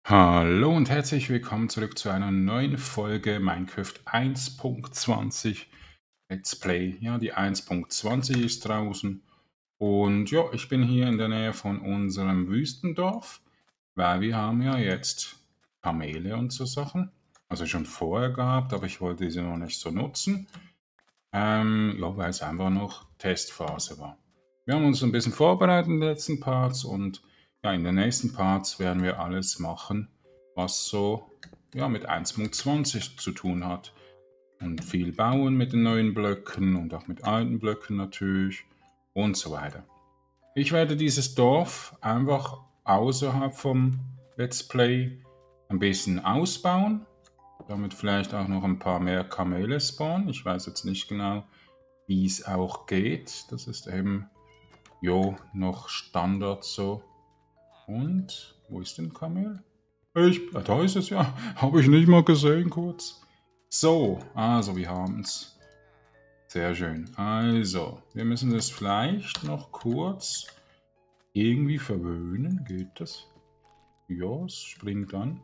Hallo und herzlich willkommen zurück zu einer neuen Folge Minecraft 1.20 Let's Play. Ja, die 1.20 ist draußen und ja, ich bin hier in der Nähe von unserem Wüstendorf, weil wir haben ja jetzt Kamele und so Sachen. Also schon vorher gehabt, aber ich wollte sie noch nicht so nutzen. Ja, weil es einfach noch Testphase war. Wir haben uns ein bisschen vorbereitet in den letzten Parts und ja, in den nächsten Parts werden wir alles machen, was so ja, mit 1.20 zu tun hat. Und viel bauen mit den neuen Blöcken und auch mit alten Blöcken natürlich und so weiter. Ich werde dieses Dorf einfach außerhalb vom Let's Play ein bisschen ausbauen, damit vielleicht auch noch ein paar mehr Kamele spawnen. Ich weiß jetzt nicht genau, wie es auch geht. Das ist eben, jo, noch Standard so. Und, wo ist denn Kamel? Da ist es ja. Habe ich nicht mal gesehen kurz. So, also wir haben es. Sehr schön. Also, wir müssen das vielleicht noch kurz irgendwie verwöhnen. Geht das? Ja, es springt an.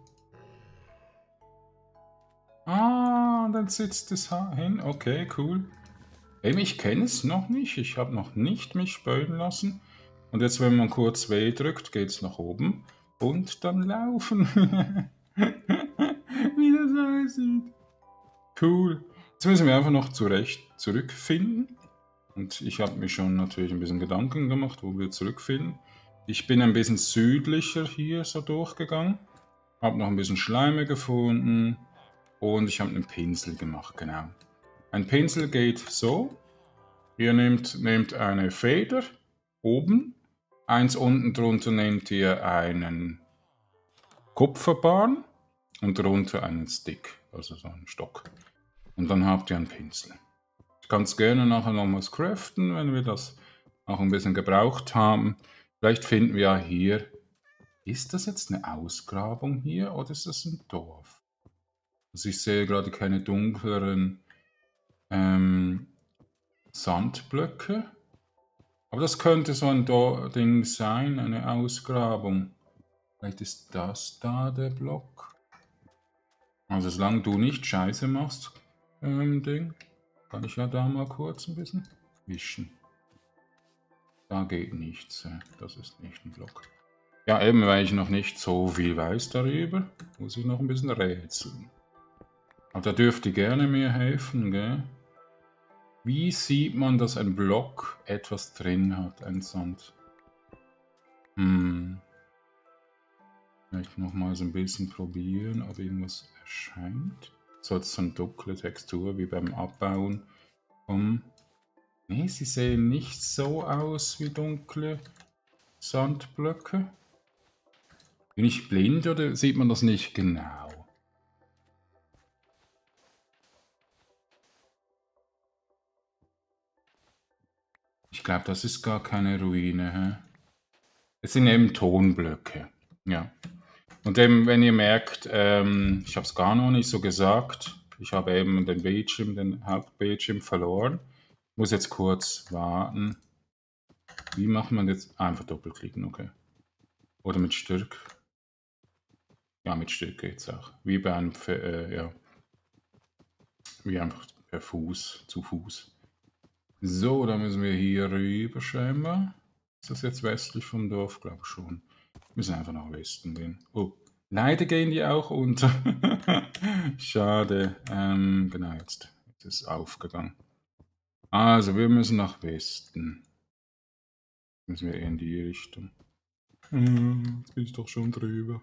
Ah, dann sitzt es hin. Okay, cool. Eben, ich kenne es noch nicht. Ich habe noch nicht mich spölen lassen. Und jetzt, wenn man kurz W drückt, geht es nach oben. Und dann laufen. Wie das aussieht. Cool. Jetzt müssen wir einfach noch zurückfinden. Und ich habe mir schon natürlich ein bisschen Gedanken gemacht, wo wir zurückfinden. Ich bin ein bisschen südlicher hier so durchgegangen. Habe noch ein bisschen Schleime gefunden. Und ich habe einen Pinsel gemacht, genau. Ein Pinsel geht so. Ihr nehmt eine Feder oben, eins unten drunter nehmt ihr einen Kupferbarren und drunter einen Stick, also so einen Stock. Und dann habt ihr einen Pinsel. Ich kann es gerne nachher nochmals craften, wenn wir das auch ein bisschen gebraucht haben. Vielleicht finden wir ja hier, ist das jetzt eine Ausgrabung hier oder ist das ein Dorf? Also ich sehe gerade keine dunkleren Sandblöcke. Aber das könnte so ein Ding sein, eine Ausgrabung. Vielleicht ist das da der Block. Also solange du nicht Scheiße machst, Ding, kann ich ja da mal kurz ein bisschen wischen. Da geht nichts. Das ist nicht ein Block. Ja, eben, weil ich noch nicht so viel weiß darüber, muss ich noch ein bisschen rätseln. Aber da dürft ihr gerne mir helfen, gell? Wie sieht man, dass ein Block etwas drin hat, ein Sand? Vielleicht nochmal so ein bisschen probieren, ob irgendwas erscheint. So hat so eine dunkle Textur wie beim Abbauen vom... Ne, sie sehen nicht so aus wie dunkle Sandblöcke. Bin ich blind oder sieht man das nicht genau? Ich glaube, das ist gar keine Ruine. Hä? Es sind eben Tonblöcke. Ja. Und eben, wenn ihr merkt, ich habe es gar noch nicht so gesagt, ich habe eben den Hauptbildschirm verloren. Muss jetzt kurz warten. Wie macht man jetzt? Einfach doppelklicken, okay. Oder mit Stück. Ja, mit Stück geht's auch. Wie bei einem, ja, wie einfach per Fuß, zu Fuß. So, dann müssen wir hier rüber scheinbar. Ist das jetzt westlich vom Dorf? Glaube schon. Wir müssen einfach nach Westen gehen. Oh, leider gehen die auch unter. Schade. Genau, jetzt ist es aufgegangen. Also, wir müssen nach Westen. Müssen wir eher in die Richtung. Jetzt bin ich doch schon drüber.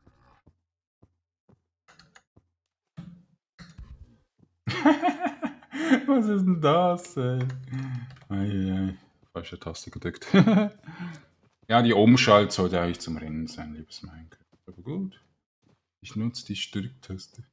Was ist denn das, ey? Eieiei, falsche Taste gedrückt. Ja, die Umschalt sollte eigentlich zum Rennen sein, liebes Minecraft. Aber gut. Ich nutze die Stücktaste.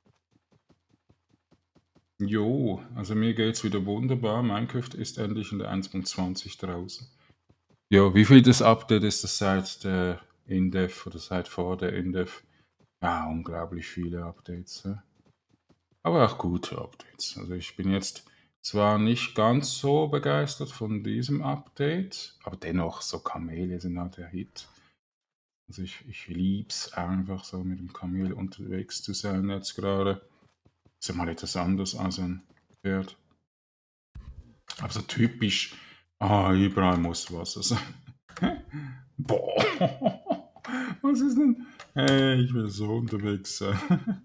Jo, also mir geht's wieder wunderbar. Minecraft ist endlich in der 1.20 draußen. Jo, wie viel das Update ist das seit der Indev oder seit vor der Indev? Ja, unglaublich viele Updates. Ja. Aber auch gute Updates. Also ich bin jetzt zwar nicht ganz so begeistert von diesem Update, aber dennoch, so Kamele sind halt der Hit. Also ich lieb's einfach so mit dem Kamel unterwegs zu sein jetzt gerade. Ist ja mal etwas anderes als ein Pferd. Aber so typisch, überall muss Wasser sein. Boah, was ist denn? Hey, ich will so unterwegs sein.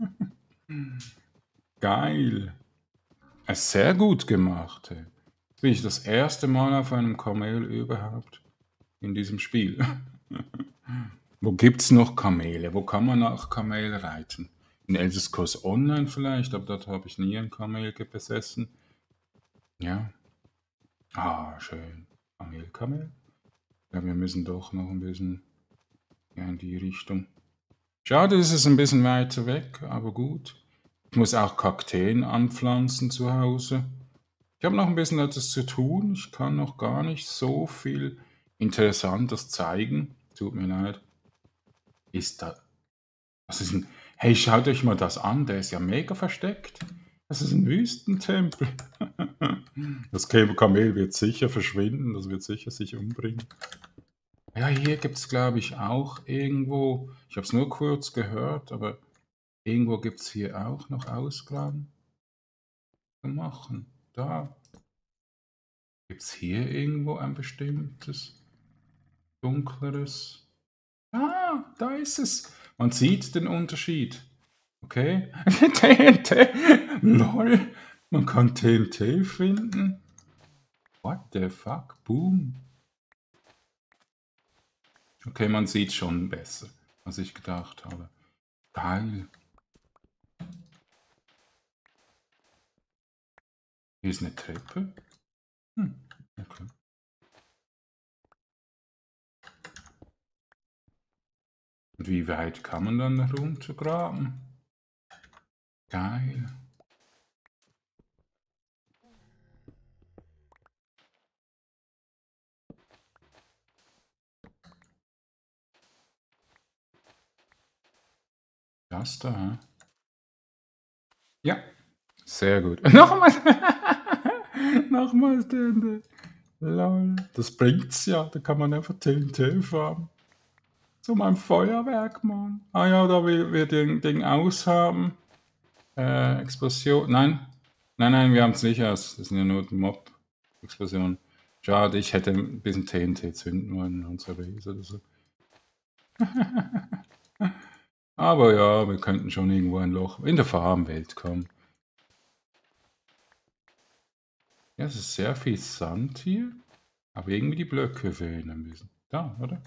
Geil. Sehr gut gemacht. Hey. Jetzt bin ich das erste Mal auf einem Kamel überhaupt in diesem Spiel. Wo gibt's noch Kamele? Wo kann man auch Kamel reiten? In Elder Scrolls Online vielleicht, aber dort habe ich nie ein Kamel besessen. Ja. Schön. Kamel, Kamel. Ja, wir müssen doch noch ein bisschen in die Richtung. Schade, ist es ein bisschen weiter weg, aber gut. Ich muss auch Kakteen anpflanzen zu Hause. Ich habe noch ein bisschen etwas zu tun. Ich kann noch gar nicht so viel Interessantes zeigen. Tut mir leid. Ist da. Was ist denn? Hey, schaut euch mal das an. Der ist ja mega versteckt. Das ist ein Wüstentempel. Das Kamel wird sicher verschwinden. Das wird sicher sich umbringen. Ja, hier gibt es, glaube ich, auch irgendwo. Ich habe es nur kurz gehört, aber irgendwo gibt es hier auch noch Ausgraben zu machen. Da. Gibt es hier irgendwo ein bestimmtes, dunkleres? Da ist es. Man sieht den Unterschied. Okay. TNT. Lol. Man kann TNT finden. What the fuck? Boom. Okay, man sieht schon besser, als ich gedacht habe. Geil. Hier ist eine Treppe. Okay. Und wie weit kann man dann runtergraben? Geil. Das da, hä? Ja, sehr gut. Nochmal. Nochmal TNT. Lol. Das bringt's ja. Da kann man einfach TNT farmen. So mein Feuerwerk, Mann. Ja, da wir den Ding aushaben. Explosion. Nein. Nein, wir haben es nicht aus. Das sind ja nur Mob-Explosionen. Schade, ich hätte ein bisschen TNT zünden wollen in unserer Base oder so. Aber ja, wir könnten schon irgendwo ein Loch in der Farmwelt kommen. Ja, es ist sehr viel Sand hier. Aber irgendwie die Blöcke fehlen ein bisschen. Da, oder?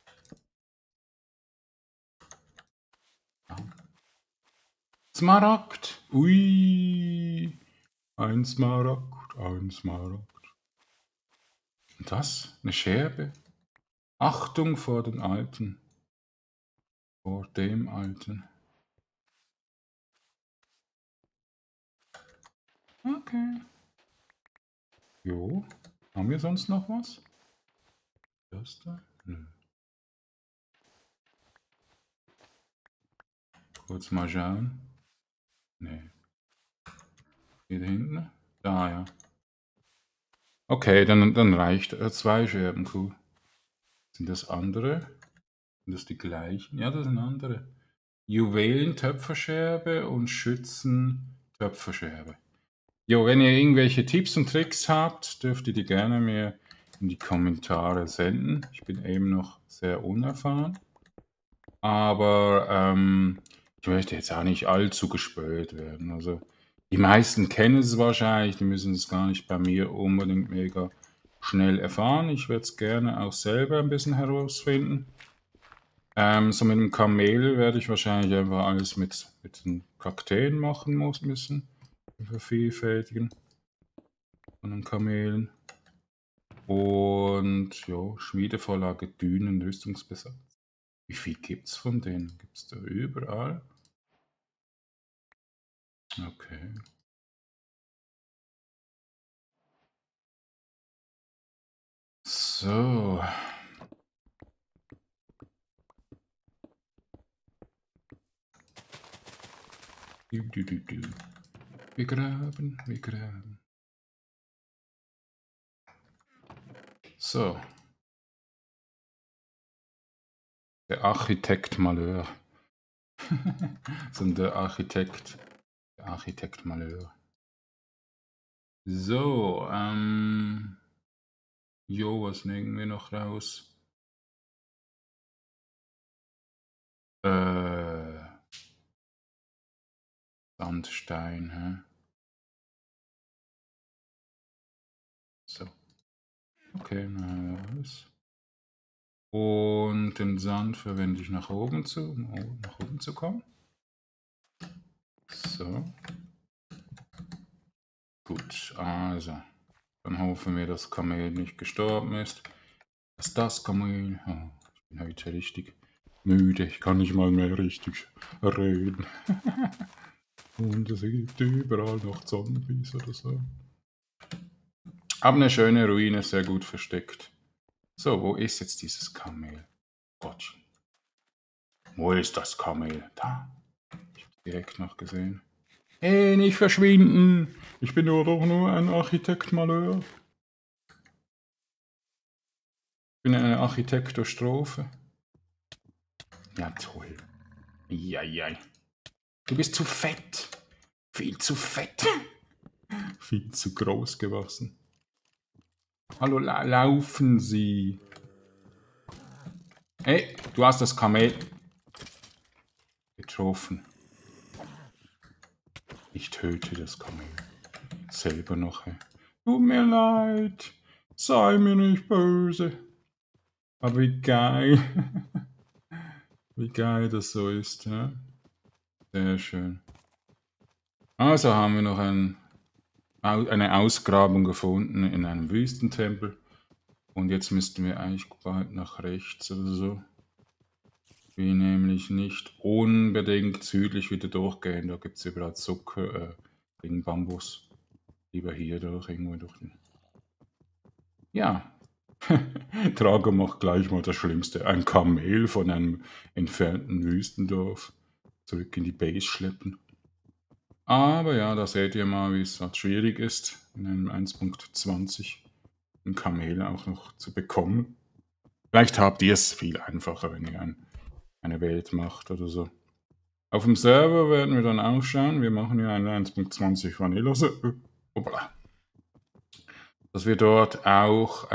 Smaragd. Ui. Ein Smaragd, ein Smaragd. Und das? Eine Scherbe? Achtung vor den Alten. Vor dem Alten. Okay. Jo. Haben wir sonst noch was? Das da? Nö. Kurz mal schauen. Nee. Hier hinten? Da, ja. Okay, dann reicht 2 Scherben, cool. Sind das andere? Sind das die gleichen? Ja, das sind andere. Juwelen-Töpferscherbe und Schützen-Töpferscherbe. Jo, wenn ihr irgendwelche Tipps und Tricks habt, dürft ihr die gerne mir in die Kommentare senden. Ich bin eben noch sehr unerfahren. Aber ich möchte jetzt auch nicht allzu gespölt werden. Also die meisten kennen es wahrscheinlich, die müssen es gar nicht bei mir unbedingt mega schnell erfahren. Ich werde es gerne auch selber ein bisschen herausfinden. So mit dem Kamel werde ich wahrscheinlich einfach alles mit den Kakteen machen müssen. Vervielfältigen von den Kamelen. Und ja, Schmiedevorlage, Dünen, Rüstungsbesatz. Wie viel gibt's von denen? Gibt's da überall? Okay. So. Du. Wir graben, wir graben. So. Der Architekt Malheur. So der Architekt. Der Architekt Malheur. So, jo, was nehmen wir noch raus? Sandstein, hä? So. Okay, na, was? Und den Sand verwende ich um nach oben zu kommen. So. Gut, also. Dann hoffen wir, dass Kamel nicht gestorben ist. Dass das Kamel... Oh, ich bin heute richtig müde. Ich kann nicht mal mehr richtig reden. Und es gibt überall noch Zombies oder so. Aber eine schöne Ruine, sehr gut versteckt. So, wo ist jetzt dieses Kamel? Gott. Wo ist das Kamel? Da. Ich hab's direkt noch gesehen. Hey, nicht verschwinden! Ich bin doch nur ein Architekt Malheur. Ich bin eine Architektostrophe. Ja, toll. Eieiei. Du bist zu fett. Viel zu fett. Viel zu groß gewachsen. Hallo, laufen Sie. Hey, du hast das Kamel getroffen. Ich töte das Kamel. Selber noch. Hey. Tut mir leid. Sei mir nicht böse. Aber wie geil. Wie geil das so ist. Ja? Sehr schön. Also haben wir noch eine Ausgrabung gefunden in einem Wüstentempel. Und jetzt müssten wir eigentlich bald nach rechts oder so. Wie nämlich nicht unbedingt südlich wieder durchgehen. Da gibt es überall Zucker wegen Bambus. Lieber hier durch, irgendwo durch den. Ja. Drago macht gleich mal das Schlimmste. Ein Kamel von einem entfernten Wüstendorf zurück in die Base schleppen. Aber ja, da seht ihr mal, wie es halt schwierig ist, in einem 1.20 ein Kamel auch noch zu bekommen. Vielleicht habt ihr es viel einfacher, wenn ihr eine Welt macht oder so. Auf dem Server werden wir dann auch schauen. Wir machen ja eine 1.20 Vanilla. Dass wir dort auch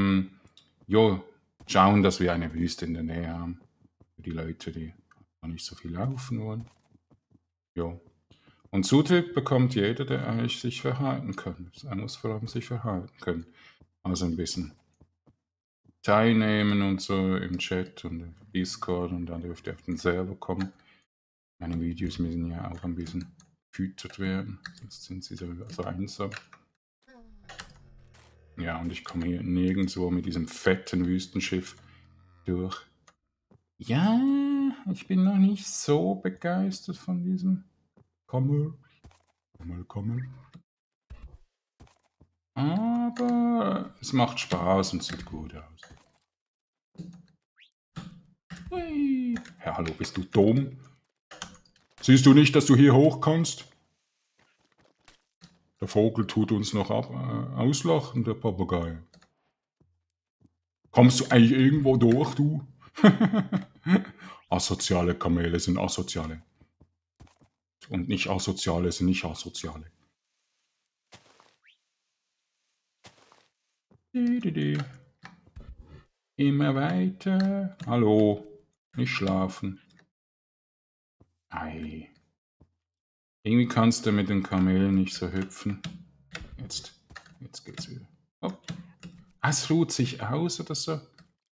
schauen, dass wir eine Wüste in der Nähe haben. Für die Leute, die noch nicht so viel laufen wollen. Jo. Und Zutritt bekommt jeder, der eigentlich sich verhalten kann. Er muss vor allem sich verhalten können. Also ein bisschen teilnehmen und so im Chat und im Discord und dann dürft ihr auf den Server kommen. Meine Videos müssen ja auch ein bisschen gefüttert werden, sonst sind sie so einsam. Ja, und ich komme hier nirgendwo mit diesem fetten Wüstenschiff durch. Ja, ich bin noch nicht so begeistert von diesem Kamel. Aber es macht Spaß und sieht gut aus. Hui. Ja, hallo, bist du dumm? Siehst du nicht, dass du hier hoch kannst? Der Vogel tut uns noch auslachen, der Papagei. Kommst du eigentlich irgendwo durch, du? Asoziale Kamele sind asoziale. Und nicht asoziale sind nicht asoziale. Immer weiter. Hallo. Nicht schlafen. Ei. Irgendwie kannst du mit den Kamelen nicht so hüpfen. Jetzt geht's wieder. Oh. Es ruht sich aus oder so.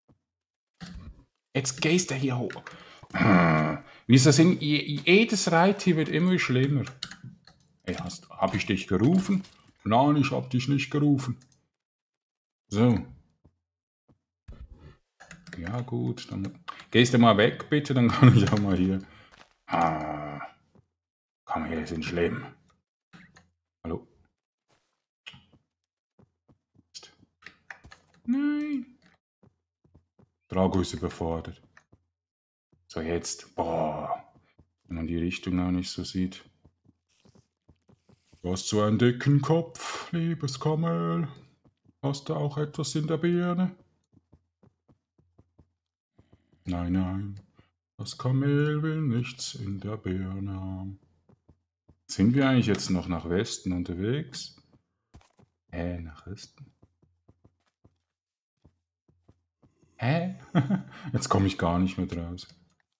Jetzt gehst du hier hoch. Wieso sind jedes Reittier wird immer schlimmer? Hey, hab ich dich gerufen? Nein, ich hab dich nicht gerufen. So. Ja gut, dann gehst du mal weg bitte, dann kann ich auch mal hier. Kamele sind schlimm. Hallo? Nein. Drago ist überfordert. So jetzt. Boah. Wenn man die Richtung auch nicht so sieht. Du hast so einen dicken Kopf, liebes Kamel. Hast du auch etwas in der Birne? Nein, nein, das Kamel will nichts in der Birne haben. Sind wir eigentlich jetzt noch nach Westen unterwegs? Nach Westen? Hä? Jetzt komme ich gar nicht mehr draus.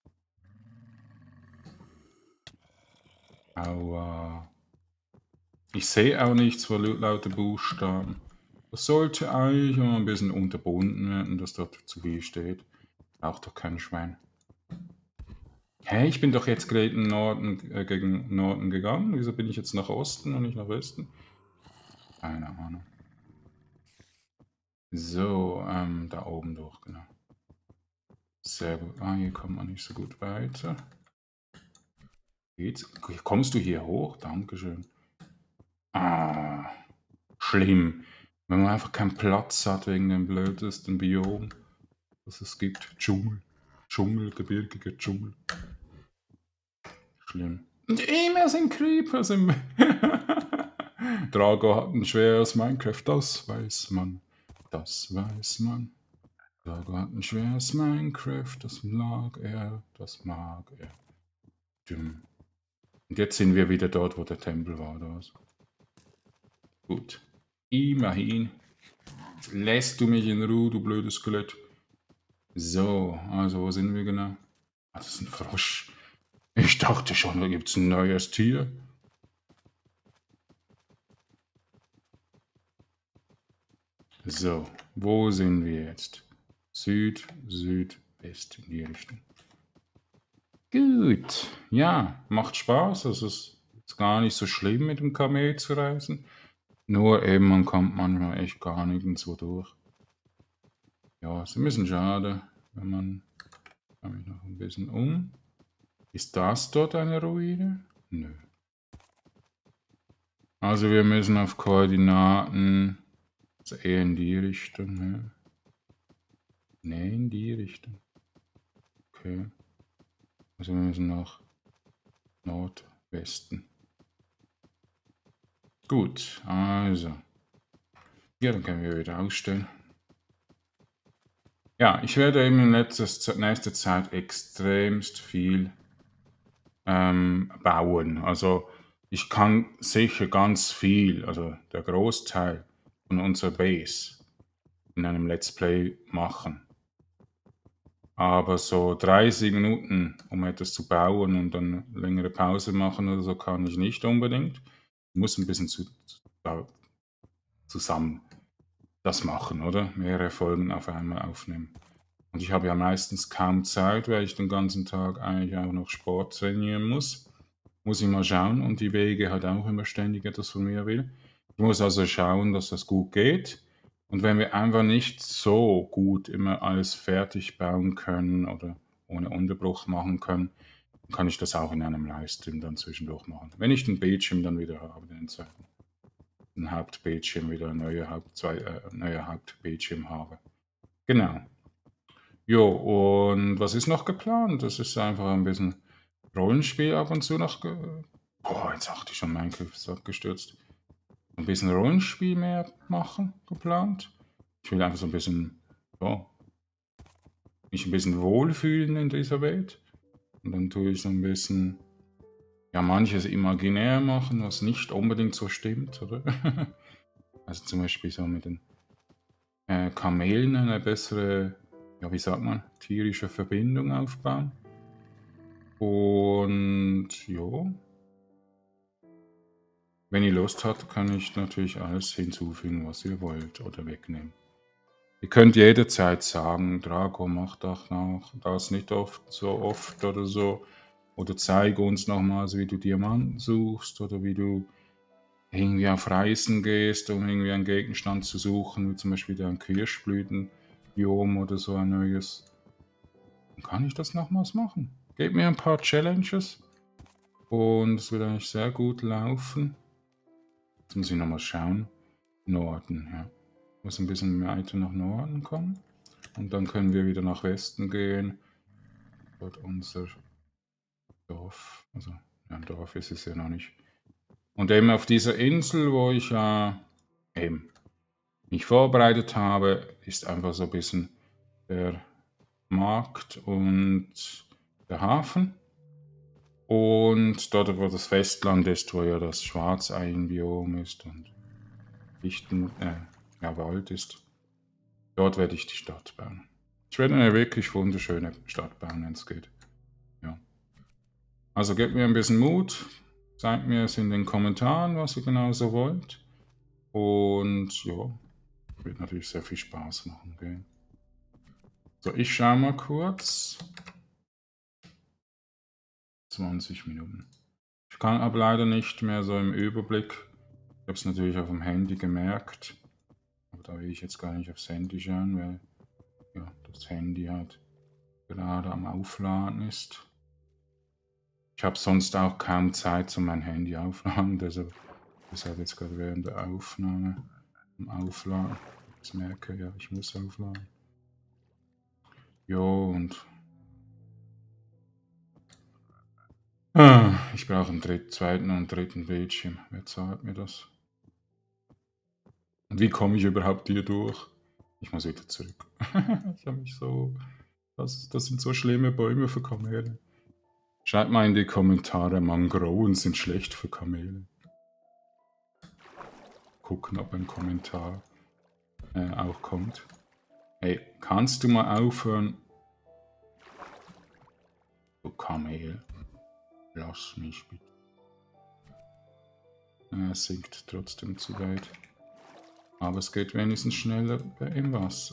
Aua. Ich sehe auch nichts vor lauter Buchstaben. Das sollte eigentlich mal ein bisschen unterbunden werden, dass dort zu viel steht. Braucht doch kein Schwein. Hä, ich bin doch jetzt gerade gegen Norden gegangen. Wieso bin ich jetzt nach Osten und nicht nach Westen? Keine Ahnung. So, da oben durch, genau. Sehr gut. Ah, hier kommt man nicht so gut weiter. Geht's? Kommst du hier hoch? Dankeschön. Ah, schlimm. Wenn man einfach keinen Platz hat wegen dem blödesten Biom, das es gibt. Dschungel. Dschungel, gebirgiger Dschungel. Schlimm. Und immer sind Creepers im... Drago hat ein schweres Minecraft, das weiß man. Das weiß man. Drago hat ein schweres Minecraft, das mag er, das mag er. Düm. Und jetzt sind wir wieder dort, wo der Tempel war, oder was? Gut. Immerhin. Jetzt lässt du mich in Ruhe, du blödes Skelett. So, also wo sind wir genau? Ah, das ist ein Frosch. Ich dachte schon, da gibt es ein neues Tier. So, wo sind wir jetzt? Südwest in die Richtung. Gut, ja, macht Spaß. Es ist jetzt gar nicht so schlimm, mit dem Kamel zu reisen. Nur eben, man kommt manchmal echt gar nirgendwo durch. Ja, ist ein bisschen schade, wenn man... Schau mich noch ein bisschen um. Ist das dort eine Ruine? Nö. Also wir müssen auf Koordinaten, also eher in die Richtung, ne? Ne, in die Richtung. Okay. Also wir müssen nach Nordwesten. Gut, also. Ja, dann können wir wieder ausstellen. Ja, ich werde eben in nächster Zeit extremst viel bauen. Also ich kann sicher ganz viel, also der Großteil von unserer Base in einem Let's Play machen. Aber so 30 Minuten, um etwas zu bauen und dann längere Pause machen oder so, kann ich nicht unbedingt. Ich muss ein bisschen zusammen das machen, oder? Mehrere Folgen auf einmal aufnehmen. Und ich habe ja meistens kaum Zeit, weil ich den ganzen Tag eigentlich auch noch Sport trainieren muss. Muss ich mal schauen. Und die Wege hat auch immer ständig etwas von mir will. Ich muss also schauen, dass das gut geht. Und wenn wir einfach nicht so gut immer alles fertig bauen können oder ohne Unterbruch machen können, dann kann ich das auch in einem Livestream dann zwischendurch machen. Wenn ich den Bildschirm dann wieder habe, den zweiten. Ein Hauptbildschirm wieder, ein neuer Hauptbildschirm habe. Genau. Jo, und was ist noch geplant? Das ist einfach ein bisschen Rollenspiel ab und zu noch. Boah, jetzt dachte ich schon, Minecraft ist abgestürzt. Ein bisschen Rollenspiel mehr machen geplant. Ich will einfach so ein bisschen, ja, mich ein bisschen wohlfühlen in dieser Welt. Und dann tue ich so ein bisschen, ja, manches imaginär machen, was nicht unbedingt so stimmt, oder? Also zum Beispiel so mit den Kamelen eine bessere, ja, wie sagt man, tierische Verbindung aufbauen. Und ja, wenn ihr Lust habt, kann ich natürlich alles hinzufügen, was ihr wollt oder wegnehmen. Ihr könnt jederzeit sagen, Drago, mach doch noch das nicht so oft oder so. Oder zeige uns nochmals, wie du Diamanten suchst oder wie du irgendwie auf Reisen gehst, um irgendwie einen Gegenstand zu suchen, wie zum Beispiel ein Kirschblütenbiom oder so ein neues. Dann kann ich das nochmals machen. Gebt mir ein paar Challenges und es wird eigentlich sehr gut laufen. Jetzt muss ich nochmal schauen. Norden, ja. Ich muss ein bisschen weiter nach Norden kommen. Und dann können wir wieder nach Westen gehen. Dort unser Dorf. Also, ja, ein Dorf ist es ja noch nicht. Und eben auf dieser Insel, wo ich eben mich vorbereitet habe, ist einfach so ein bisschen der Markt und der Hafen. Und dort, wo das Festland ist, wo ja das Schwarzeinbiom ist und dichten, ja, Wald ist, dort werde ich die Stadt bauen. Ich werde eine wirklich wunderschöne Stadt bauen, wenn es geht. Ja. Also gebt mir ein bisschen Mut, zeigt mir es in den Kommentaren, was ihr genau so wollt. Und ja, wird natürlich sehr viel Spaß machen. Gell? So, ich schaue mal kurz. 20 Minuten. Ich kann aber leider nicht mehr so im Überblick. Ich habe es natürlich auf dem Handy gemerkt. Aber da will ich jetzt gar nicht aufs Handy schauen, weil ja, das Handy halt gerade am Aufladen ist. Ich habe sonst auch kaum Zeit, um mein Handy aufladen. Deshalb jetzt gerade während der Aufnahme am Aufladen. Ich merke, ja, ich muss aufladen. Jo, und ich brauche einen zweiten und dritten Bildschirm. Wer zahlt mir das? Und wie komme ich überhaupt hier durch? Ich muss wieder zurück. Ich habe mich so... Das sind so schlimme Bäume für Kamele. Schreibt mal in die Kommentare, Mangroven sind schlecht für Kamele. Gucken, ob ein Kommentar auch kommt. Hey, kannst du mal aufhören? Du Kamel. Lass mich bitte. Er sinkt trotzdem zu weit. Aber es geht wenigstens schneller im Wasser.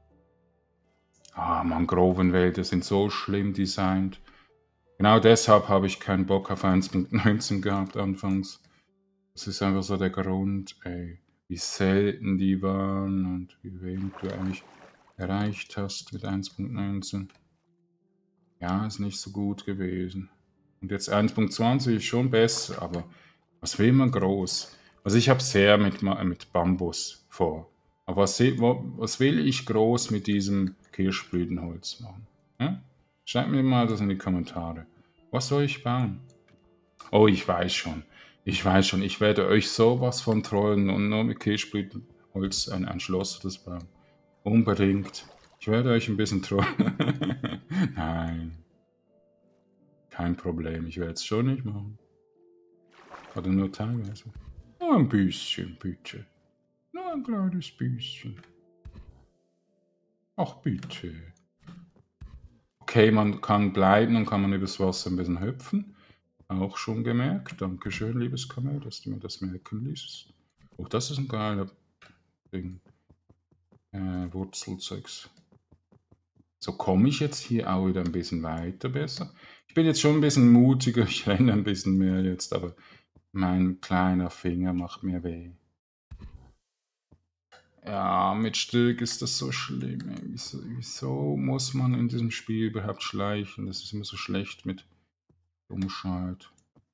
Mangrovenwälder sind so schlimm designt. Genau deshalb habe ich keinen Bock auf 1.19 gehabt anfangs. Das ist einfach so der Grund, ey, wie selten die waren und wie wenig du eigentlich erreicht hast mit 1.19. Ja, ist nicht so gut gewesen. Und jetzt 1.20 ist schon besser, aber was will man groß? Also ich habe sehr mit Bambus vor. Aber was will ich groß mit diesem Kirschblütenholz machen? Hm? Schreibt mir mal das in die Kommentare. Was soll ich bauen? Oh, ich weiß schon. Ich werde euch sowas von trollen und nur mit Kirschblütenholz ein Schloss das bauen. Unbedingt. Ich werde euch ein bisschen trollen. Nein. Kein Problem, ich werde es schon nicht machen. Oder nur teilweise. Nur ein bisschen, bitte. Nur ein kleines bisschen. Ach, bitte. Okay, man kann bleiben und kann man übers Wasser ein bisschen hüpfen. Auch schon gemerkt. Dankeschön, liebes Kamel, dass du mir das merken ließ. Oh, das ist ein geiler Ding. Wurzelzeugs. So komme ich jetzt hier auch wieder ein bisschen weiter besser. Ich bin jetzt schon ein bisschen mutiger. Ich renne ein bisschen mehr jetzt, aber mein kleiner Finger macht mir weh. Ja, mit Stück ist das so schlimm. Ey. Wieso muss man in diesem Spiel überhaupt schleichen? Das ist immer so schlecht mit Umschalt.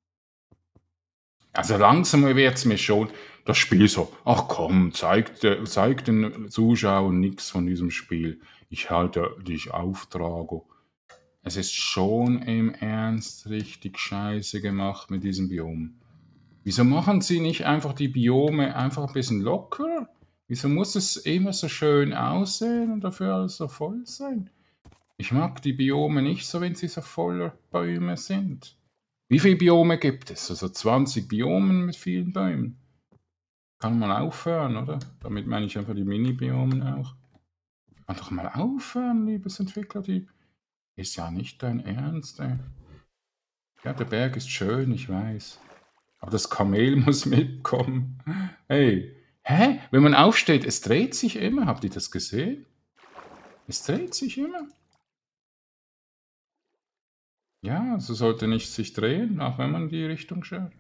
Also langsam wird es mir schon das Spiel so, ach komm, zeig den Zuschauern nichts von diesem Spiel. Ich halte dich auf, Drago. Es ist schon im Ernst richtig scheiße gemacht mit diesem Biom. Wieso machen sie nicht einfach die Biome einfach ein bisschen locker? Wieso muss es immer so schön aussehen und dafür alles so voll sein? Ich mag die Biome nicht so, wenn sie so voller Bäume sind. Wie viele Biome gibt es? Also 20 Biomen mit vielen Bäumen. Kann man aufhören, oder? Damit meine ich einfach die Mini-Biomen auch. Kann doch mal aufhören, liebes Entwicklerteam. Ist ja nicht dein Ernst, ey. Ja, der Berg ist schön, ich weiß. Aber das Kamel muss mitkommen. Hey, hä? Wenn man aufsteht, es dreht sich immer. Habt ihr das gesehen? Es dreht sich immer. Ja, so sollte nicht sich drehen, auch wenn man die Richtung schaut.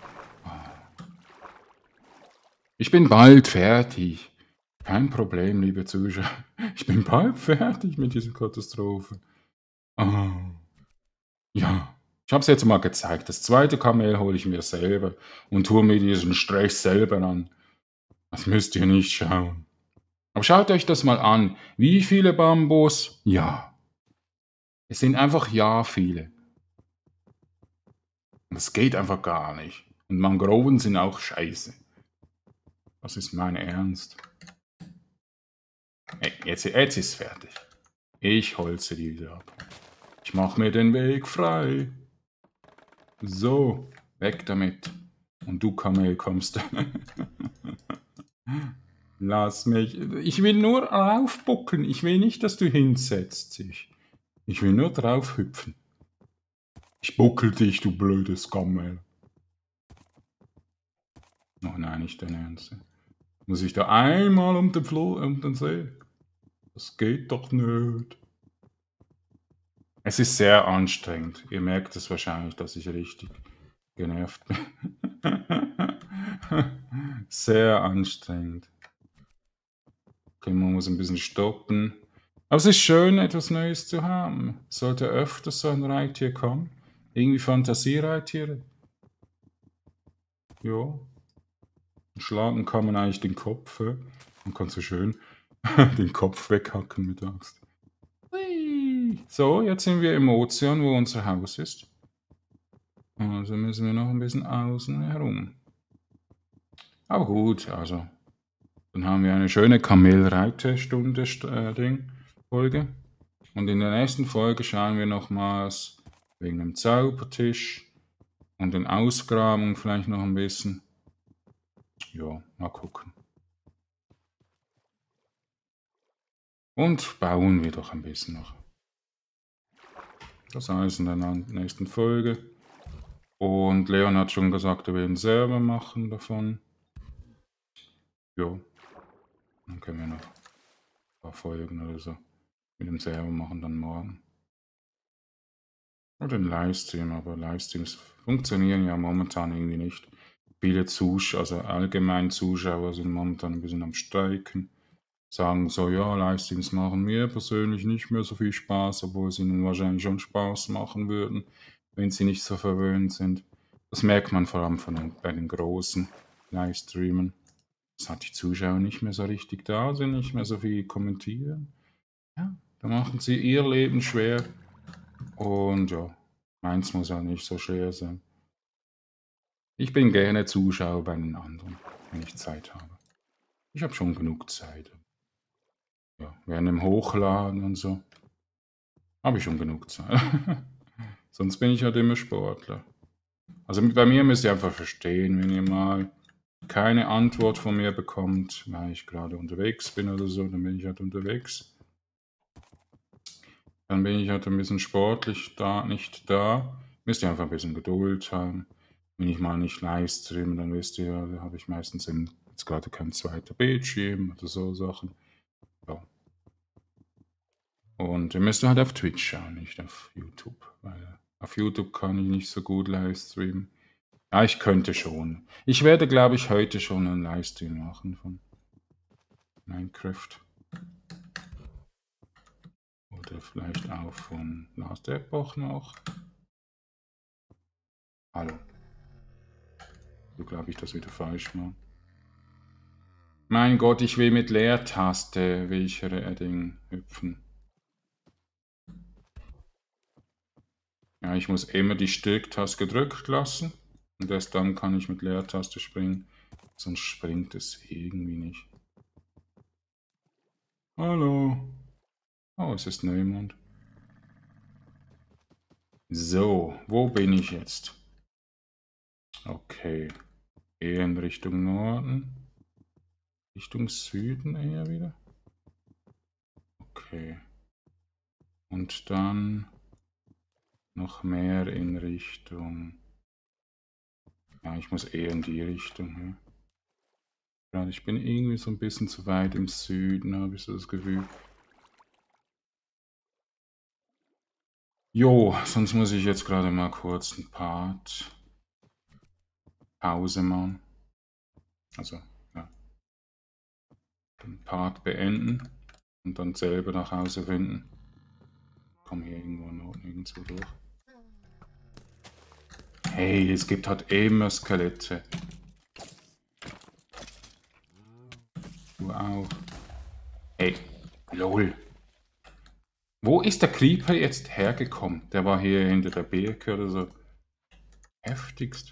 Ich bin bald fertig. Kein Problem, liebe Zuschauer. Ich bin bald fertig mit dieser Katastrophe. Oh. Ja, ich habe es jetzt mal gezeigt. Das zweite Kamel hole ich mir selber und tue mir diesen Stress selber an. Das müsst ihr nicht schauen. Aber schaut euch das mal an. Wie viele Bambus? Ja. Es sind einfach ja viele. Das geht einfach gar nicht. Und Mangroven sind auch scheiße. Das ist mein Ernst. Hey, jetzt ist es fertig. Ich holze die wieder ab. Ich mache mir den Weg frei. So, weg damit. Und du, Kamel, kommst. Lass mich. Ich will nur raufbuckeln. Ich will nicht, dass du hinsetzt dich. Ich will nur drauf hüpfen. Ich buckel dich, du blödes Kamel. Oh nein, nicht dein Ernst. Muss ich da einmal um den See? Das geht doch nicht. Es ist sehr anstrengend. Ihr merkt es wahrscheinlich, dass ich richtig genervt bin. Sehr anstrengend. Okay, man muss ein bisschen stoppen. Aber es ist schön, etwas Neues zu haben. Sollte öfters so ein Reittier kommen. Irgendwie Fantasiereittiere. Ja. Schlagen kann man eigentlich den Kopf. Man kann so schön den Kopf weghacken mit Axt. Hui. So, jetzt sind wir im Ozean, wo unser Haus ist. Also müssen wir noch ein bisschen außen herum. Aber gut, also. Dann haben wir eine schöne Kamelreitestunde Folge. Und in der nächsten Folge schauen wir nochmals wegen dem Zaubertisch und den Ausgrabungen vielleicht noch ein bisschen. Ja, mal gucken. Und bauen wir doch ein bisschen noch. Das alles in der nächsten Folge. Und Leon hat schon gesagt, er will einen Server machen davon. Ja. Dann können wir noch ein paar Folgen oder so mit dem Server machen dann morgen. Oder einen Livestream, aber Livestreams funktionieren ja momentan irgendwie nicht. Viele Zuschauer, also allgemein Zuschauer sind momentan ein bisschen am Streiken. Sagen so, ja, Livestreams machen mir persönlich nicht mehr so viel Spaß, obwohl sie ihnen wahrscheinlich schon Spaß machen würden, wenn sie nicht so verwöhnt sind. Das merkt man vor allem bei den großen Livestreamen. Dass halt die Zuschauer nicht mehr so richtig da sind, nicht mehr so viel kommentieren. Ja, da machen sie ihr Leben schwer. Und ja, meins muss auch nicht so schwer sein. Ich bin gerne Zuschauer bei den anderen, wenn ich Zeit habe. Ich habe schon genug Zeit. Ja, während dem Hochladen und so habe ich schon genug Zeit. Sonst bin ich halt immer Sportler. Also bei mir müsst ihr einfach verstehen, wenn ihr mal keine Antwort von mir bekommt, weil ich gerade unterwegs bin oder so, dann bin ich halt unterwegs. Dann bin ich halt ein bisschen sportlich nicht da. Müsst ihr einfach ein bisschen Geduld haben. Wenn ich mal nicht livestreame, dann wisst ihr, da habe ich meistens jetzt gerade kein zweiter Bildschirm oder so Sachen. Ja. Und ihr müsst halt auf Twitch schauen, nicht auf YouTube. Weil auf YouTube kann ich nicht so gut livestreamen. Ja, ich könnte schon. Ich werde, glaube ich, heute schon einen Livestream machen von Minecraft. Oder vielleicht auch von Last Epoch noch. Hallo. So glaube ich, das wieder falsch machen. Mein Gott, ich will mit Leertaste welcher Ding hüpfen. Ja, ich muss immer die Stärktaste gedrückt lassen. Und erst dann kann ich mit Leertaste springen. Sonst springt es irgendwie nicht. Hallo. Oh, es ist Neumond. So, wo bin ich jetzt? Okay. Eher in Richtung Norden. Richtung Süden eher wieder. Okay. Und dann noch mehr in Richtung... Ja, ich muss eher in die Richtung. Ja. Ich bin irgendwie so ein bisschen zu weit im Süden, habe ich so das Gefühl. Jo, sonst muss ich jetzt gerade mal kurz ein Part Pause machen. Also, ja. Den Part beenden und dann selber nach Hause finden. Komm hier nirgendwo durch. Hey, es gibt halt immer Skelette. Du auch. Hey, lol. Wo ist der Creeper jetzt hergekommen? Der war hier hinter der Birke oder so. Heftigst.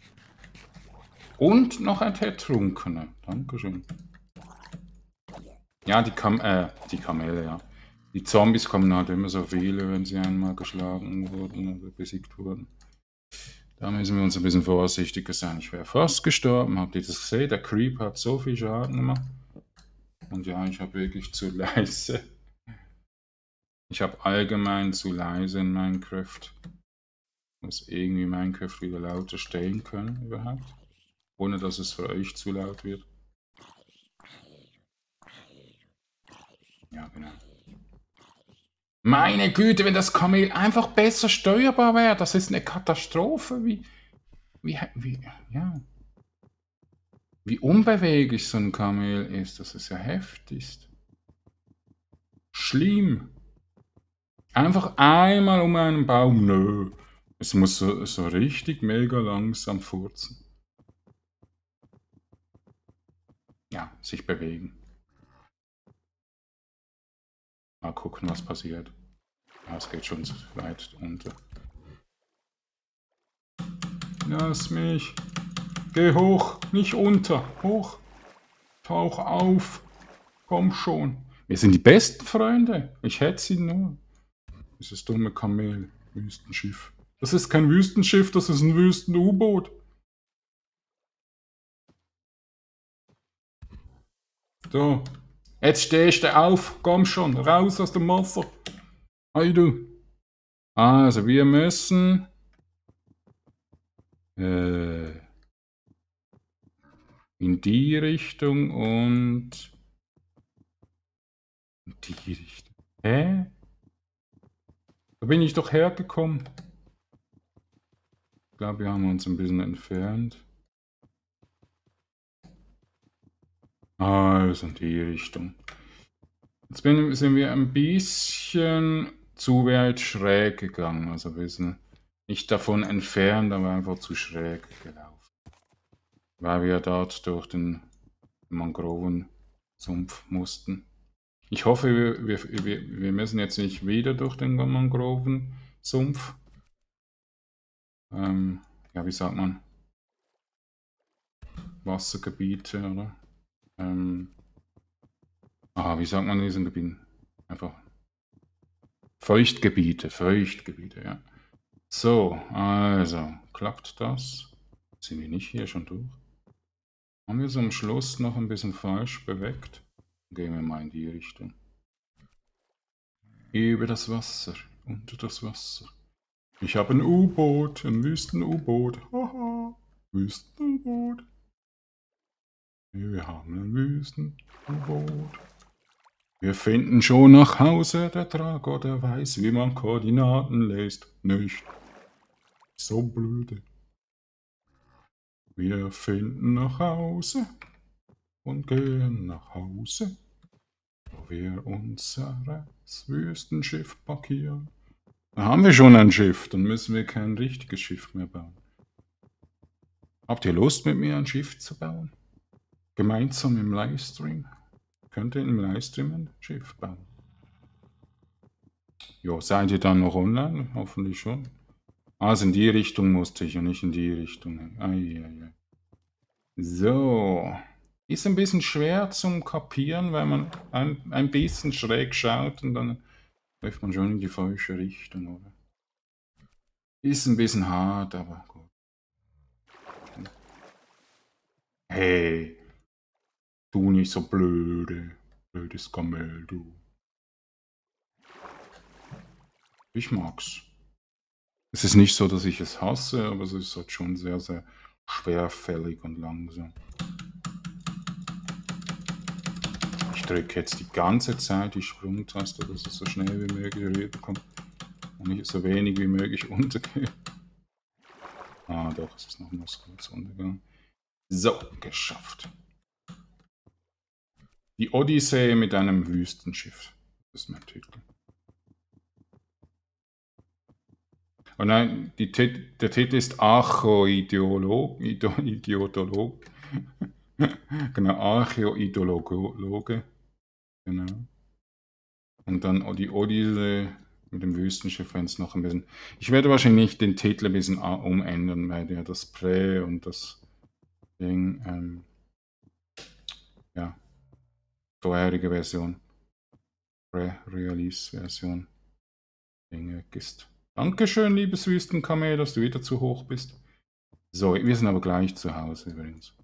Und noch ein Ertrunkener. Dankeschön. Ja, die Kamele, ja. Die Zombies kommen halt immer so viele, wenn sie einmal geschlagen wurden oder besiegt wurden. Da müssen wir uns ein bisschen vorsichtiger sein. Ich wäre fast gestorben. Habt ihr das gesehen? Der Creep hat so viel Schaden gemacht. Und ja, ich habe wirklich zu leise. Ich habe allgemein zu leise in Minecraft. Muss irgendwie Minecraft wieder lauter stellen können überhaupt. Ohne dass es für euch zu laut wird. Ja, genau. Meine Güte, wenn das Kamel einfach besser steuerbar wäre, das ist eine Katastrophe. Ja, wie unbeweglich so ein Kamel ist, das ist ja heftig. Schlimm. Einfach einmal um einen Baum, nö. Es muss so richtig mega langsam furzen. Ja, sich bewegen. Mal gucken, was passiert. Ja, es geht schon so weit unter. Lass mich. Geh hoch, nicht unter. Hoch. Tauch auf. Komm schon. Wir sind die besten Freunde. Ich hätte sie nur. Dieses dumme Kamel. Wüstenschiff. Das ist kein Wüstenschiff, das ist ein Wüsten-U-Boot. So. Jetzt stehst du auf. Komm schon. Raus aus dem Wasser. Hey du. Also, wir müssen in die Richtung und in die Richtung. Hä? Da bin ich doch hergekommen. Ich glaube, wir haben uns ein bisschen entfernt. Also in die Richtung. Jetzt sind wir ein bisschen zu weit schräg gegangen. Also ein bisschen nicht davon entfernt, aber einfach zu schräg gelaufen. Weil wir dort durch den Mangrovensumpf mussten. Ich hoffe, wir müssen jetzt nicht wieder durch den Mangrovensumpf. Ja, wie sagt man? Wassergebiete, oder? Wie sagt man in diesen Gebieten? Einfach Feuchtgebiete, ja. So, also, klappt das? Sind wir nicht hier schon durch? Haben wir so am Schluss noch ein bisschen falsch bewegt? Gehen wir mal in die Richtung. Über das Wasser, unter das Wasser. Ich habe ein U-Boot, ein Wüsten-U-Boot. Haha, Wüsten-U-Boot. Wir haben ein Wüsten-U-Boot. Wir finden schon nach Hause, der Drago, der weiß, wie man Koordinaten lässt. Nicht so blöde. Wir finden nach Hause und gehen nach Hause, wo wir unser Wüstenschiff parkieren. Da haben wir schon ein Schiff, dann müssen wir kein richtiges Schiff mehr bauen. Habt ihr Lust, mit mir ein Schiff zu bauen? Gemeinsam im Livestream? Könnt ihr im Livestream ein Schiff bauen? Jo, seid ihr dann noch online? Hoffentlich schon. Also in die Richtung musste ich und nicht in die Richtung. Ai. So. Ist ein bisschen schwer zum Kapieren, weil man ein bisschen schräg schaut und dann läuft man schon in die falsche Richtung, oder? Ist ein bisschen hart, aber gut. Hey, du nicht so blödes Kamel, du. Ich mag's. Es ist nicht so, dass ich es hasse, aber es ist halt schon sehr, sehr schwerfällig und langsam. Ich drücke jetzt die ganze Zeit die Sprungtaste, dass es so schnell wie möglich rüberkommt und nicht so wenig wie möglich untergeht. Doch, es ist noch mal kurz untergegangen. So, geschafft. Die Odyssee mit einem Wüstenschiff. Das ist mein Titel. Oh nein, der Titel ist Archäoideolog. Genau, Archäoideologe. Genau. Und dann die Odyssee mit dem Wüstenschiff, wenn es noch ein bisschen. Ich werde wahrscheinlich den Titel ein bisschen umändern, weil ja das Prä und das Ding, ja, vorherige Version Pre-Release-Version weg ist. Dankeschön, liebes Wüstenkamel, dass du wieder zu hoch bist. So, wir sind aber gleich zu Hause übrigens.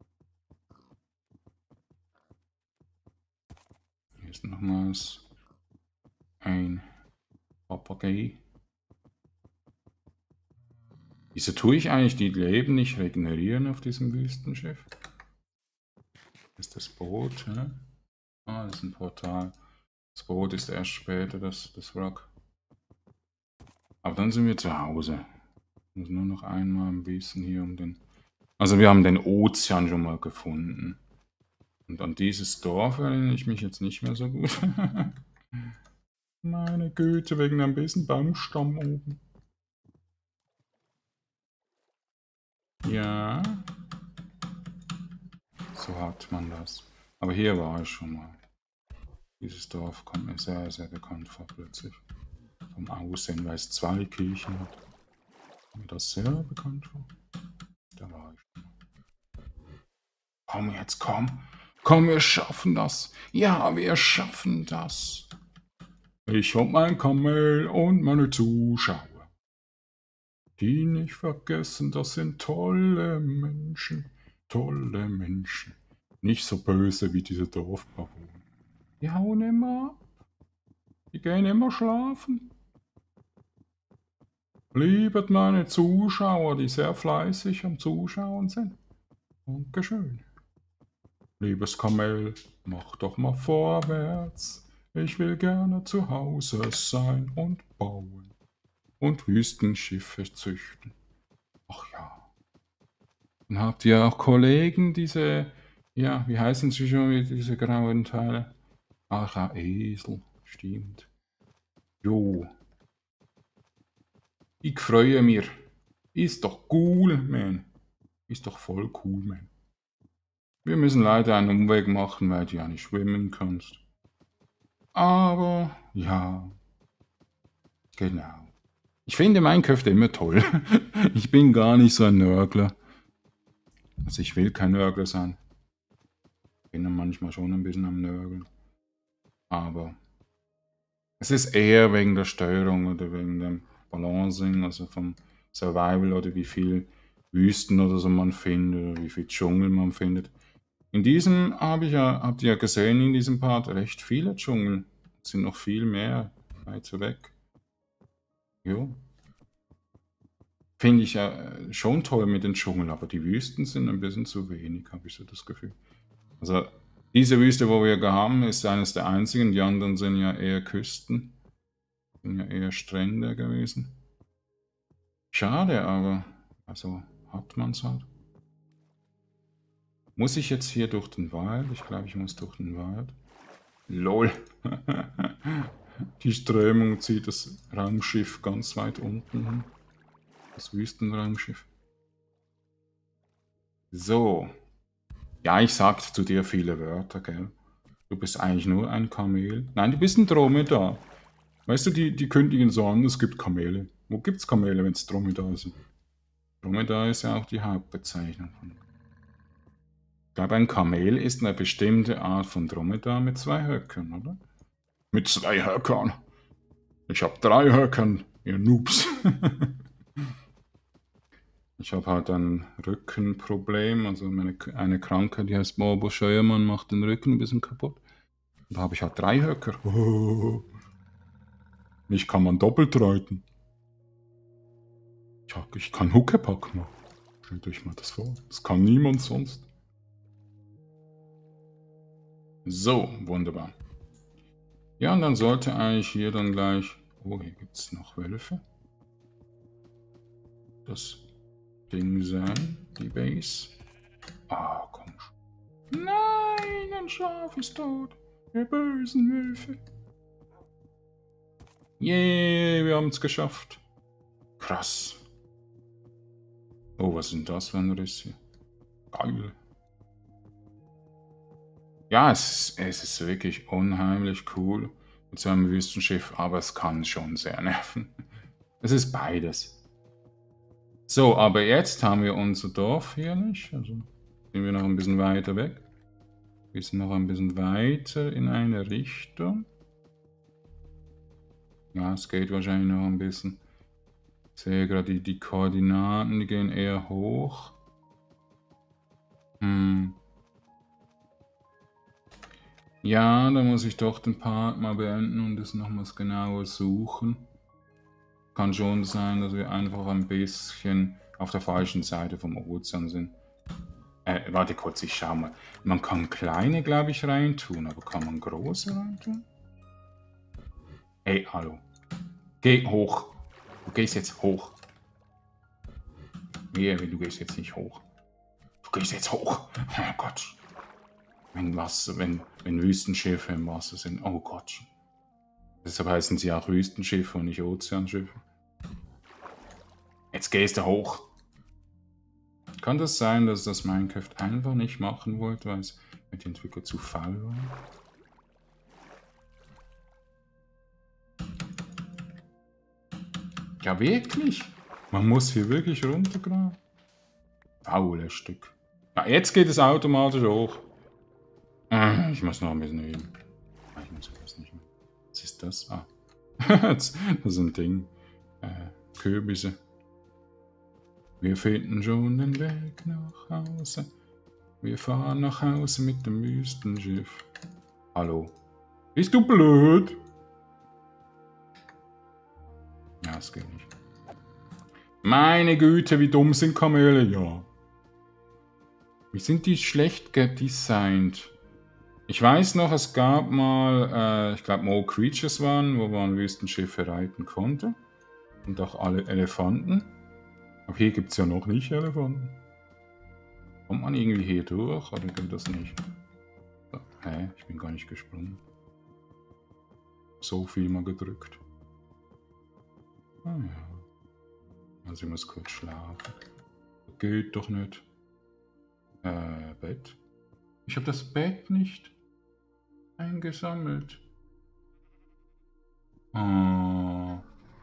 Hier ist nochmals ein Papagei. Wieso tue ich eigentlich die Leben nicht regenerieren auf diesem Wüstenschiff? Das ist das Boot, ja? Ah, das ist ein Portal. Das Boot ist erst später, das Wrack. Aber dann sind wir zu Hause. Ich muss nur noch einmal ein bisschen hier um den... Also wir haben den Ozean schon mal gefunden. Und an dieses Dorf erinnere ich mich jetzt nicht mehr so gut. Meine Güte, wegen ein bisschen Baumstamm oben. Ja. So hat man das. Aber hier war ich schon mal. Dieses Dorf kommt mir sehr, sehr bekannt vor plötzlich. Vom Aussehen, weil es 2 Kirchen hat. Kommt mir das sehr bekannt vor. Da war ich schon mal. Komm jetzt, komm. Komm, wir schaffen das. Ja, wir schaffen das. Ich hab mein Kamel und meine Zuschauer. Die nicht vergessen, das sind tolle Menschen. Tolle Menschen. Nicht so böse wie diese Dorfbewohner. Die hauen immer ab. Die gehen immer schlafen. Liebet meine Zuschauer, die sehr fleißig am Zuschauen sind. Dankeschön. Liebes Kamel, mach doch mal vorwärts. Ich will gerne zu Hause sein und bauen und Wüstenschiffe züchten. Ach ja. Dann habt ihr auch Kollegen, diese, ja, wie heißen sie schon, diese grauen Teile? Ach ja, Esel, stimmt. Jo. Ich freue mich. Ist doch cool, man. Ist doch voll cool, man. Wir müssen leider einen Umweg machen, weil du ja nicht schwimmen kannst. Aber, ja, genau. Ich finde Minecraft immer toll. Ich bin gar nicht so ein Nörgler. Also ich will kein Nörgler sein. Bin dann manchmal schon ein bisschen am Nörgeln. Aber es ist eher wegen der Steuerung oder wegen dem Balancing, also vom Survival oder wie viel Wüsten oder so man findet oder wie viel Dschungel man findet. In diesem habt ihr ja gesehen, in diesem Part recht viele Dschungel. Es sind noch viel mehr weiter weg. Jo. Finde ich ja schon toll mit den Dschungeln, aber die Wüsten sind ein bisschen zu wenig, habe ich so das Gefühl. Also diese Wüste, wo wir haben, ist eines der einzigen. Die anderen sind ja eher Küsten. Sind ja eher Strände gewesen. Schade, aber also hat man es halt. Muss ich jetzt hier durch den Wald? Ich glaube, ich muss durch den Wald. LOL. Die Strömung zieht das Raumschiff ganz weit unten hin. Das Wüstenraumschiff. So. Ja, ich sag zu dir viele Wörter, gell? Du bist eigentlich nur ein Kamel. Nein, du bist ein Dromedar. Weißt du, die kündigen so an, es gibt Kamele. Wo gibt's Kamele, wenn es Dromedar sind? Dromedar ist ja auch die Hauptbezeichnung von. Ich glaube, ein Kamel ist eine bestimmte Art von Dromedar mit 2 Höckern, oder? Mit 2 Höckern. Ich habe 3 Höckern, ihr Noobs. Ich habe halt ein Rückenproblem, also eine Krankheit, die heißt Bobo Scheuermann, macht den Rücken ein bisschen kaputt. Und da habe ich halt 3 Höcker. Mich kann man doppelt reiten. Ich kann Huckepack machen. Stellt euch mal das vor. Das kann niemand sonst. So, wunderbar. Ja, und dann sollte eigentlich hier dann gleich... Oh, hier gibt es noch Wölfe. Das Ding sein, die Base. Ah, komm schon. Nein, ein Schaf ist tot. Ihr bösen Wölfe. Yay, wir haben es geschafft. Krass. Oh, was ist denn das für ein Riss hier? Geil. Ja, es ist wirklich unheimlich cool mit so einem Wüstenschiff, aber es kann schon sehr nerven. Es ist beides. So, aber jetzt haben wir unser Dorf hier nicht. Also sind wir noch ein bisschen weiter weg. Wir sind noch ein bisschen weiter in eine Richtung. Ja, es geht wahrscheinlich noch ein bisschen. Ich sehe gerade, die Koordinaten, die gehen eher hoch. Hm. Ja, da muss ich doch den Part mal beenden und das nochmals genauer suchen. Kann schon sein, dass wir einfach ein bisschen auf der falschen Seite vom Ozean sind. Warte kurz, ich schau mal. Man kann kleine, glaube ich, reintun, aber kann man große reintun? Ey, hallo. Geh hoch. Du gehst jetzt hoch. Nee, du gehst jetzt nicht hoch. Du gehst jetzt hoch. Oh Gott. Wenn Wüstenschiffe im Wasser sind. Oh Gott. Deshalb heißen sie auch Wüstenschiffe und nicht Ozeanschiffe. Jetzt gehst du hoch. Kann das sein, dass das Minecraft einfach nicht machen wollte, weil es mit den Entwickler zu faul war? Ja, wirklich? Man muss hier wirklich runtergraben? Faules Stück. Ja, jetzt geht es automatisch hoch. Ich muss noch ein bisschen üben. Ich muss das nicht mehr. Was ist das? Ah. Das ist ein Ding. Kürbisse. Wir finden schon den Weg nach Hause. Wir fahren nach Hause mit dem Wüstenschiff. Hallo. Bist du blöd? Ja, das geht nicht. Meine Güte, wie dumm sind Kamele, ja. Wie sind die schlecht gedesignt? Ich weiß noch, es gab mal, ich glaube, More Creatures waren, wo man Wüstenschiffe reiten konnte. Und auch alle Elefanten. Aber hier gibt es ja noch nicht Elefanten. Kommt man irgendwie hier durch oder geht das nicht? So, hä? Ich bin gar nicht gesprungen. So viel mal gedrückt. Ah ja. Also ich muss kurz schlafen. Geht doch nicht. Bett. Ich habe das Bett nicht eingesammelt. Oh.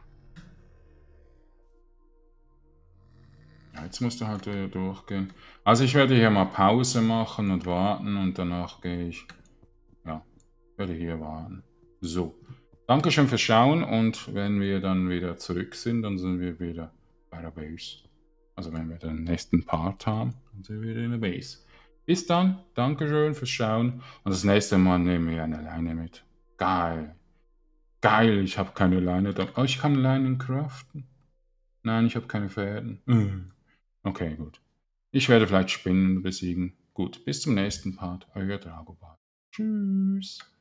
Ja, jetzt musst du halt durchgehen. Also ich werde hier mal Pause machen und warten und danach gehe ich. Ja, werde hier warten. So. Dankeschön fürs Schauen und wenn wir dann wieder zurück sind, dann sind wir wieder bei der Base. Also wenn wir den nächsten Part haben, dann sind wir wieder in der Base. Bis dann, Dankeschön fürs Schauen und das nächste Mal nehmen wir eine Leine mit. Geil. Geil, ich habe keine Leine da. Oh, ich kann Leinen craften. Nein, ich habe keine Fäden. Okay, gut. Ich werde vielleicht Spinnen besiegen. Gut, bis zum nächsten Part. Euer Dragobart. Tschüss.